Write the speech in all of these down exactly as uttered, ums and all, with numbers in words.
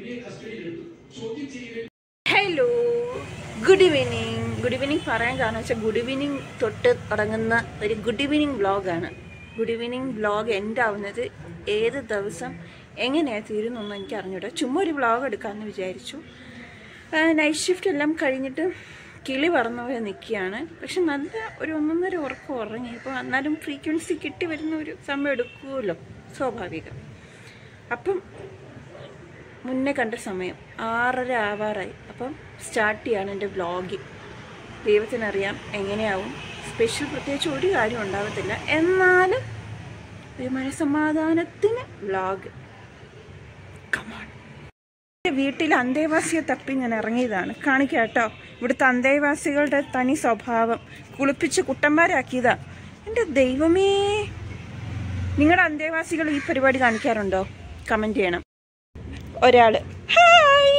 Hello, good evening. Good evening പറയാൻ കാരണം വെച്ചാൽ ഗുഡ് ഈവനിങ് തൊട്ട് തുടങ്ങുന്ന ഒരു ഗുഡ് ഈവനിങ് വ്ളോഗാണ്. ഗുഡ് ഈവനിങ് വ്ളോഗ് എൻഡ് ആവുന്നത് ഏത് ദിവസം എങ്ങനെയാണ് തീരുന്നൊന്നും എനിക്ക് അറിഞ്ഞൂടാ. ചുമ്മാ ഒരു വ്ളോഗ് എടുക്കാമെന്ന് വിചാരിച്ചു. നൈറ്റ് ഷിഫ്റ്റ് എല്ലാം കഴിഞ്ഞിട്ട് കിളി പറന്ന പോലെ നിൽക്കുകയാണ്. പക്ഷെ നല്ല ഒരു ഒന്നൊന്നര ഉറക്കം ഉറങ്ങി. അപ്പോൾ എന്നാലും ഫ്രീക്വൻസി കിട്ടി വരുന്ന ഒരു സമയം എടുക്കുമല്ലോ, സ്വാഭാവികം. അപ്പം മുന്നേ കണ്ട സമയം ആറര ആവാറായി. അപ്പം സ്റ്റാർട്ട് ചെയ്യാണ് എൻ്റെ വ്ളോഗിങ്. ദൈവത്തിനറിയാം എങ്ങനെയാവും. സ്പെഷ്യൽ പ്രത്യേകിച്ച് ഒരു കാര്യം ഉണ്ടാകത്തില്ല, എന്നാലും ഒരു മനസ്സമാധാനത്തിന് വ്ളോഗ്. കമോൺ. വീട്ടിൽ അന്തേവാസിയെ തപ്പി ഞാൻ ഇറങ്ങിയതാണ്. കാണിക്കാം കേട്ടോ ഇവിടുത്തെ അന്തേവാസികളുടെ തനി സ്വഭാവം. കുളിപ്പിച്ച് കുട്ടന്മാരാക്കിയതാ. എൻ്റെ ദൈവമേ, നിങ്ങളുടെ അന്തേവാസികൾ ഈ പരിപാടി കാണിക്കാറുണ്ടോ? കമൻറ്റ് ചെയ്യണം. ഒരാള് ഹായ്,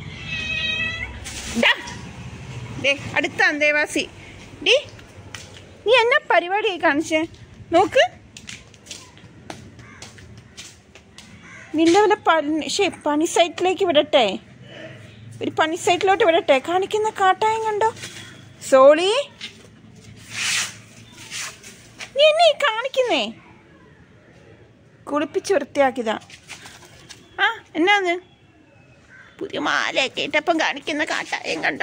ദേ അടുത്ത അന്തേവാസി. ഡി നീ എന്നാ പരിപാടിയായി കാണിച്ചേ? നോക്ക്, നിന്റെ വല്ല പണി ശേ പണി സൈറ്റിലേക്ക് വിടട്ടെ, ഒരു പണി സൈറ്റിലോട്ട് വിടട്ടെ. കാണിക്കുന്ന കാട്ടായം കണ്ടോ? സോളി, നീ എന്നെ കാണിക്കുന്നേ? കുളിപ്പിച്ച് വൃത്തിയാക്കിയതാ. ആ എന്നാന്ന് പുതിയ മാലയൊക്കെ ഇട്ടപ്പം കാണിക്കുന്ന കാട്ടായം കണ്ടോ?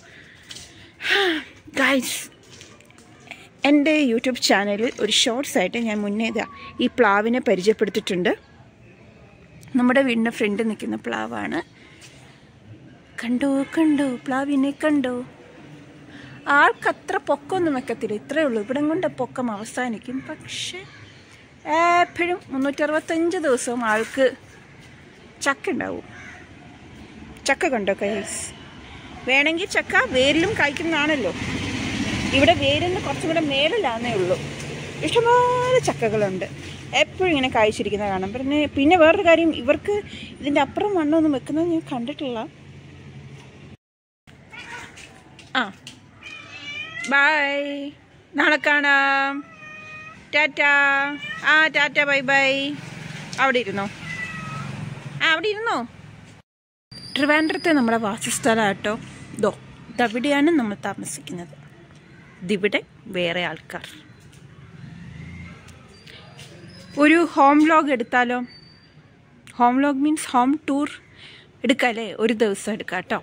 ഗൈസ്, എൻ്റെ യൂട്യൂബ് ചാനലിൽ ഒരു ഷോർട്സ് ആയിട്ട് ഞാൻ മുന്നേ ഇതാ ഈ പ്ലാവിനെ പരിചയപ്പെടുത്തിയിട്ടുണ്ട്. നമ്മുടെ വീടിൻ്റെ ഫ്രണ്ട് നിൽക്കുന്ന പ്ലാവാണ്. കണ്ടോ കണ്ടോ പ്ലാവിനെ കണ്ടോ? ആൾക്കത്ര പൊക്കമൊന്നും വെക്കത്തില്ല, ഇത്രയേ ഉള്ളൂ. ഇവിടം കൊണ്ട് പൊക്കം അവസാനിക്കും. പക്ഷെ എപ്പോഴും മുന്നൂറ്ററുപത്തഞ്ച് ദിവസവും ആൾക്ക് ചക്ക ഉണ്ടാവും. ചക്ക കണ്ടോ ഗൈസ്? വേണമെങ്കിൽ ചക്ക വേരിലും കായ്ക്കുന്നതാണല്ലോ. ഇവിടെ വേരിന് കുറച്ചും കൂടെ മേലിലാന്നേ ഉള്ളൂ. ഇഷ്ടംപോലെ ചക്കകളുണ്ട്. എപ്പോഴും ഇങ്ങനെ കായ്ച്ചിരിക്കുന്നത് കാണാം. പിന്നെ പിന്നെ വേറൊരു കാര്യം, ഇവർക്ക് ഇതിൻ്റെ അപ്പുറം മണ്ണൊന്നും വെക്കുന്നത് ഞാൻ കണ്ടിട്ടില്ല. ആ ബൈ, നാളെ കാണാം. ടാറ്റാ. ആ ടാറ്റ, ബൈ ബൈ. അവിടെ ഇരുന്നോ, ആ അവിടെ ഇരുന്നോ. ട്രിവാൻഡ്രത്തെ നമ്മുടെ വാസസ്ഥലം കേട്ടോ. ദോ ഇതവിടെയാണ് നമ്മൾ താമസിക്കുന്നത്. ഇതിവിടെ വേറെ ആൾക്കാർ. ഒരു ഹോം വ്ലോഗ് എടുത്താലോ? Home vlog means home tour എടുക്കാല്ലേ? ഒരു ദിവസം എടുക്കാം കേട്ടോ.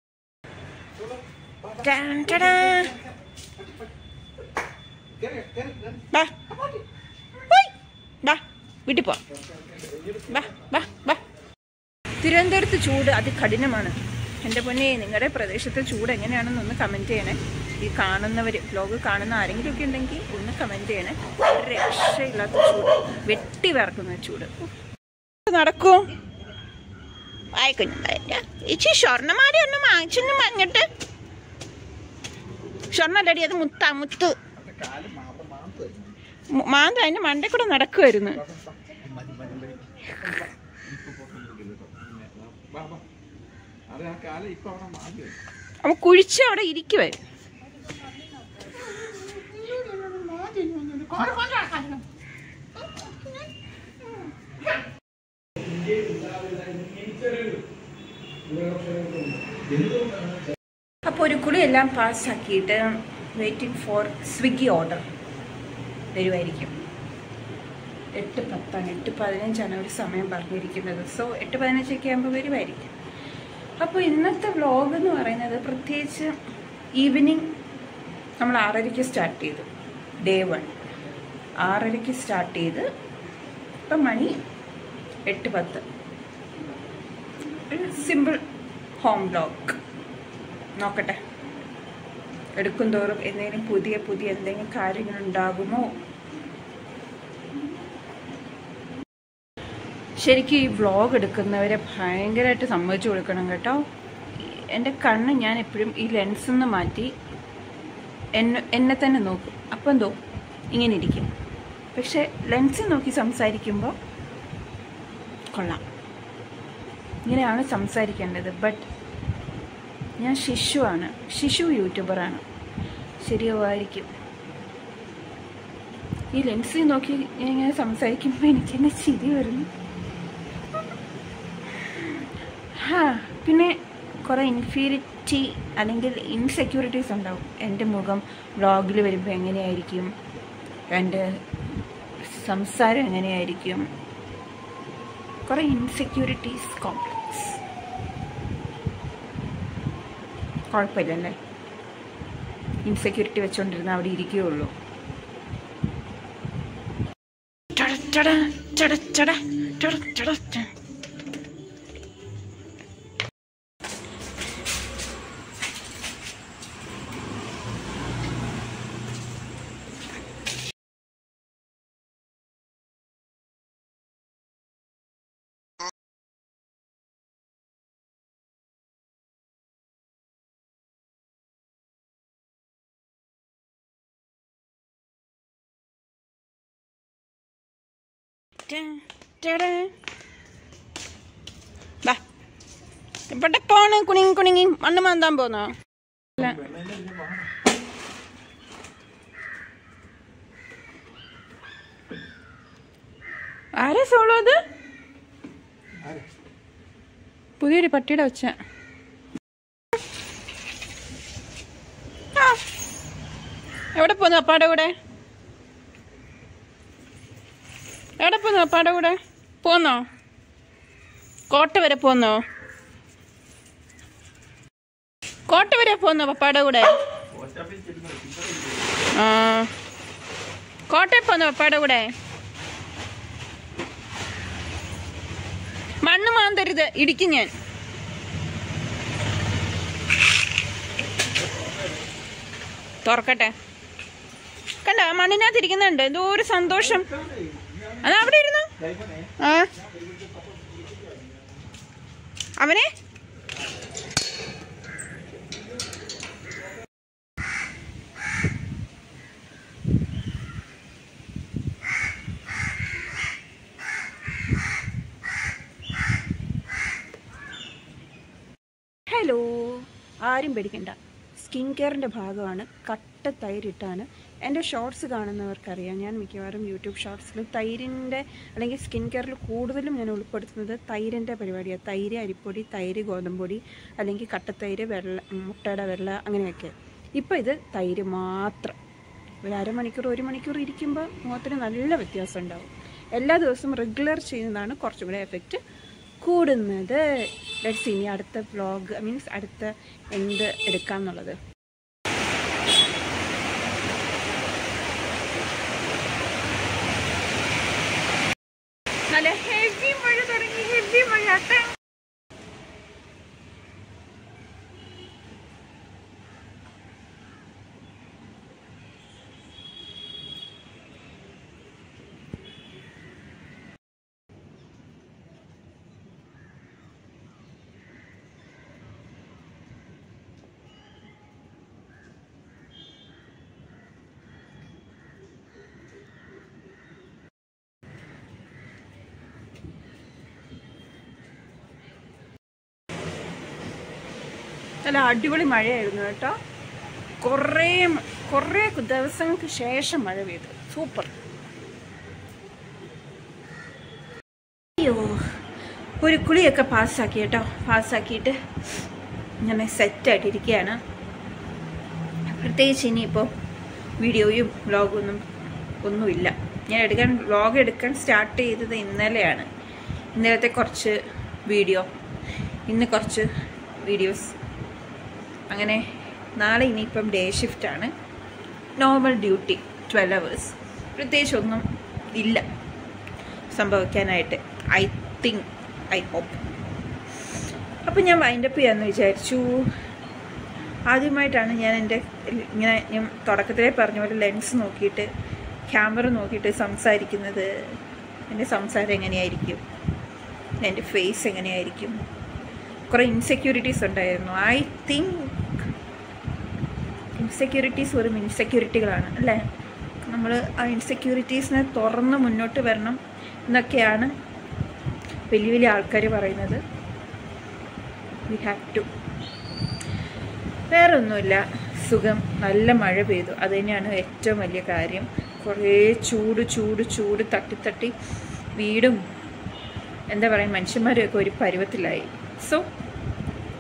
വീട്ടിൽ പോ. തിരുവനന്തപുരത്ത് ചൂട് അതികഠിനമാണ്. എൻ്റെ പൊന്നെ, നിങ്ങളുടെ പ്രദേശത്തെ ചൂട് എങ്ങനെയാണെന്നൊന്ന് കമൻറ്റ് ചെയ്യണേ. ഈ കാണുന്നവർ, വ്ലോഗ് കാണുന്ന ആരെങ്കിലുമൊക്കെ ഉണ്ടെങ്കിൽ ഒന്ന് കമൻറ്റ് ചെയ്യണേ. ഒരു രക്ഷയില്ലാത്ത ചൂട്, വെട്ടി വിറക്കുന്ന ചൂട്. നടക്കും വായിക്കുഞ്ഞുണ്ടായില്ല. ഇച്ചി സ്വർണ്ണമാരി ഒന്നും വാങ്ങിച്ചൊന്നും വാങ്ങിട്ട്. സ്വർണ്ണല്ലടി, അത് മുത്താ മുത്ത്. മാന്ത അതിൻ്റെ മണ്ടേ കൂടെ നടക്കുമായിരുന്നു. അവ കുഴിച്ച് അവിടെ ഇരിക്കുവേ. അപ്പോൾ ഒരു കുളിയെല്ലാം പാസ്സാക്കിയിട്ട് വെയിറ്റിംഗ് ഫോർ സ്വിഗ്ഗി ഓർഡർ വരുമായിരിക്കും. എട്ട് പത്താണ്, എട്ട് പതിനഞ്ചാണ് ഒരു സമയം പറഞ്ഞിരിക്കുന്നത്. സോ എട്ട് പതിനഞ്ചൊക്കെ ആകുമ്പോൾ വരുമായിരിക്കും. അപ്പോൾ ഇന്നത്തെ വ്ളോഗ് എന്ന് പറയുന്നത് പ്രത്യേകിച്ച് ഈവനിങ് നമ്മൾ ആറരയ്ക്ക് സ്റ്റാർട്ട് ചെയ്തു. ഡേ വൺ ആറരയ്ക്ക് സ്റ്റാർട്ട് ചെയ്ത് ഇപ്പം മണി എട്ട് പത്ത്. ഒരു സിമ്പിൾ ഹോം വ്ളോഗ്. നോക്കട്ടെ എടുക്കും തോറും എന്തെങ്കിലും പുതിയ പുതിയ എന്തെങ്കിലും കാര്യങ്ങളുണ്ടാകുമോ. ശരിക്കും ഈ വ്ളോഗ് എടുക്കുന്നവരെ ഭയങ്കരമായിട്ട് സമ്മതിച്ചു കൊടുക്കണം കേട്ടോ. എൻ്റെ കണ്ണ് ഞാൻ എപ്പോഴും ഈ ലെൻസിൽ നിന്ന് മാറ്റി എന്നെ എന്നെ തന്നെ നോക്കും. അപ്പം എന്തോ ഇങ്ങനെ ഇരിക്കും. പക്ഷെ ലെൻസിൽ നോക്കി സംസാരിക്കുമ്പോൾ കൊള്ളാം, ഇങ്ങനെയാണ് സംസാരിക്കേണ്ടത്. ബട്ട് ഞാൻ ശിശുവാണ്, ശിശു യൂട്യൂബറാണ്. ശരിയായിരിക്കും. ഈ ലെൻസിൽ നോക്കി ഇങ്ങനെ സംസാരിക്കുമ്പോൾ എനിക്ക് എന്നെ ചിരി വരുന്നു. ആ പിന്നെ കുറേ ഇൻഫീരിറ്റി അല്ലെങ്കിൽ ഇൻസെക്യൂരിറ്റീസ് ഉണ്ടാവും. എൻ്റെ മുഖം വ്ളോഗിൽ വരുമ്പോൾ എങ്ങനെയായിരിക്കും, എൻ്റെ സംസാരം എങ്ങനെയായിരിക്കും, കുറേ ഇൻസെക്യൂരിറ്റീസ് കോംപ്ലക്സ്. കുഴപ്പമില്ലല്ലേ, ഇൻസെക്യൂരിറ്റി വെച്ചുകൊണ്ടിരുന്ന അവിടെ ഇരിക്കുകയുള്ളൂ. ഇവിടെ പോണ് കുണിങ്ങി കുണിങ്ങി മണ്ണ് മാന്താൻ പോന്നോ? ആരാ സോളോ അത്? പുതിയൊരു പട്ടിയുടെ വെച്ച. എവിടെ പോന്നു അപ്പാടെ കൂടെ? എവിടെ പോന്നു അപ്പാടെ കൂടെ? പോന്നോ? കോട്ട വരെ പോന്നോ? കോട്ട വരെ പോന്നോ പപ്പാടെ കൂടെ? ആ കോട്ടയിൽ പോന്നോ പപ്പാടെ കൂടെ? മണ്ണ് മാന്തരുത്, ഇടിക്കും ഞാൻ. തുറക്കട്ടെ. കണ്ട മണ്ണിനകത്ത് ഇരിക്കുന്നുണ്ട്. എന്തോ ഒരു സന്തോഷം. അത് അവിടെ ഇരുന്നു. ആ അവനെ ഹലോ, ആരും പേടിക്കണ്ട. സ്കിൻ കെയറിൻ്റെ ഭാഗമാണ്. കട്ട തൈരിട്ടാണ്. എൻ്റെ ഷോർട്സ് കാണുന്നവർക്കറിയാം, ഞാൻ മിക്കവാറും യൂട്യൂബ് ഷോർട്സിൽ തൈരിൻ്റെ അല്ലെങ്കിൽ സ്കിൻ കെയറിൽ കൂടുതലും ഞാൻ ഉൾപ്പെടുത്തുന്നത് തൈരിൻ്റെ പരിപാടിയാണ്. തൈര് അരിപ്പൊടി, തൈര് ഗോതമ്പൊടി, അല്ലെങ്കിൽ കട്ടത്തൈര്, വെള്ള മുട്ടയുടെ വെള്ള, അങ്ങനെയൊക്കെ. ഇപ്പോൾ ഇത് തൈര് മാത്രം. ഒരു അരമണിക്കൂർ ഒരു മണിക്കൂർ ഇരിക്കുമ്പോൾ മുഖത്തിന് നല്ല വ്യത്യാസം ഉണ്ടാവും. എല്ലാ ദിവസവും റെഗുലർ ചെയ്യുന്നതാണ് കുറച്ചും കൂടെ എഫക്റ്റ് കൂടുന്നത്. ലെറ്റ്സ് ഇനി അടുത്ത വ്ളോഗ് മീൻസ് അടുത്ത എന്ത് എടുക്കാം എന്നുള്ളത്. നല്ല ഹെവി മഴ തുടങ്ങി. ഹെവി മഴ. നല്ല അടിപൊളി മഴയായിരുന്നു കേട്ടോ. കുറേ കുറേ ദിവസങ്ങൾക്ക് ശേഷം മഴ പെയ്തു. സൂപ്പർ. അയ്യോ, ഒരു കുളിയൊക്കെ പാസ്സാക്കി കേട്ടോ. പാസ്സാക്കിയിട്ട് ഇങ്ങനെ സെറ്റായിട്ടിരിക്കുകയാണ്. പ്രത്യേകിച്ച് ഇനിയിപ്പോൾ വീഡിയോയും വ്ളോഗൊന്നും ഒന്നുമില്ല. ഞാൻ എടുക്കാൻ വ്ളോഗ് എടുക്കാൻ സ്റ്റാർട്ട് ചെയ്തത് ഇന്നലെയാണ്. ഇന്നലത്തെ കുറച്ച് വീഡിയോ, ഇന്ന് കുറച്ച് വീഡിയോസ്, അങ്ങനെ നാളെ ഇനിയിപ്പം ഡേ ഷിഫ്റ്റാണ്. Normal duty twelve hours. പ്രത്യേകിച്ചൊന്നും ഇല്ല സംഭവിക്കാനായിട്ട്. I think, I hope. അപ്പം ഞാൻ വൈൻഡപ്പ് ചെയ്യാമെന്ന് വിചാരിച്ചു. ആദ്യമായിട്ടാണ് ഞാൻ എൻ്റെ ഇങ്ങനെ ഞാൻ തുടക്കത്തിലേ പറഞ്ഞ പോലെ ലെൻസ് നോക്കിയിട്ട് ക്യാമറ നോക്കിയിട്ട് സംസാരിക്കുന്നത്. എൻ്റെ സംസാരം എങ്ങനെയായിരിക്കും, എൻ്റെ ഫേസ് എങ്ങനെയായിരിക്കും. കുറേ ഇൻസെക്യൂരിറ്റീസ് ഉണ്ടായിരുന്നു. ഐ തിങ്ക് ഇൻസെക്യൂരിറ്റീസ് വെറും ഇൻസെക്യൂരിറ്റികളാണ് അല്ലേ. നമ്മൾ ആ ഇൻസെക്യൂരിറ്റീസിനെ തുറന്ന് മുന്നോട്ട് വരണം എന്നൊക്കെയാണ് വലിയ വലിയ ആൾക്കാർ പറയുന്നത്. We have to. വേറെ ഒന്നുമില്ല, സുഖം. നല്ല മഴ പെയ്തു, അത് തന്നെയാണ് ഏറ്റവും വലിയ കാര്യം. കുറേ ചൂട് ചൂട് ചൂട് തട്ടി തട്ടി വീടും എന്താ പറയുക മനുഷ്യന്മാരും ഒക്കെ ഒരു പരുവത്തിലായി. സോ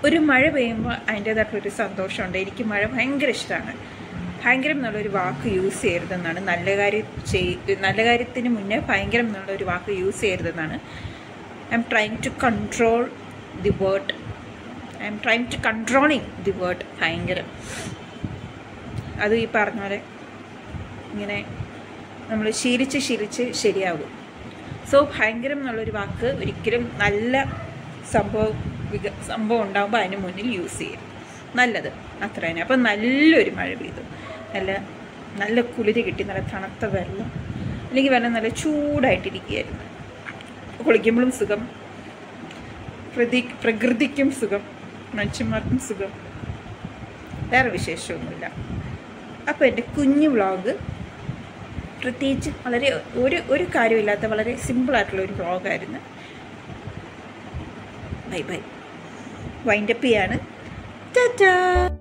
ഒരു മഴ പെയ്യുമ്പോൾ അതിൻ്റേതായിട്ടുള്ളൊരു സന്തോഷമുണ്ട്. എനിക്ക് മഴ ഭയങ്കര ഇഷ്ടമാണ്. ഭയങ്കരം എന്നുള്ളൊരു വാക്ക് യൂസ് ചെയ്യരുതെന്നാണ്. നല്ല കാര്യം ചെയ് നല്ല കാര്യത്തിന് മുന്നേ ഭയങ്കരം എന്നുള്ളൊരു വാക്ക് യൂസ് ചെയ്യരുതെന്നാണ്. I'm trying to control the word I'm trying to controlling the word ഭയങ്കരം. അത് ഈ പറഞ്ഞ പോലെ ഇങ്ങനെ നമ്മൾ ശീലിച്ച് ശീലിച്ച് ശരിയാകും. സോ ഭയങ്കരം എന്നുള്ളൊരു വാക്ക് ഒരിക്കലും നല്ല സംഭവം വിക സംഭവം ഉണ്ടാകുമ്പോൾ അതിന് മുന്നിൽ യൂസ് ചെയ്യും. നല്ലത് അത്ര തന്നെ. അപ്പം നല്ലൊരു മഴ പെയ്തു, നല്ല നല്ല കുളിര് കിട്ടി, നല്ല തണുത്ത വെള്ളം, അല്ലെങ്കിൽ വെള്ളം നല്ല ചൂടായിട്ടിരിക്കുകയായിരുന്നു. കുളിക്കുമ്പോഴും സുഖം, പ്രതി പ്രകൃതിക്കും സുഖം, മനുഷ്യന്മാർക്കും സുഖം, വേറെ വിശേഷമൊന്നുമില്ല. അപ്പോൾ എൻ്റെ കുഞ്ഞു വ്ളോഗ് പ്രത്യേകിച്ച് വളരെ ഒരു ഒരു കാര്യമില്ലാത്ത വളരെ സിമ്പിളായിട്ടുള്ള ഒരു വ്ളോഗായിരുന്നു. Bye bye. വൈൻഡപ്പ് ചെയ്യാണ്. ടാറ്റാ.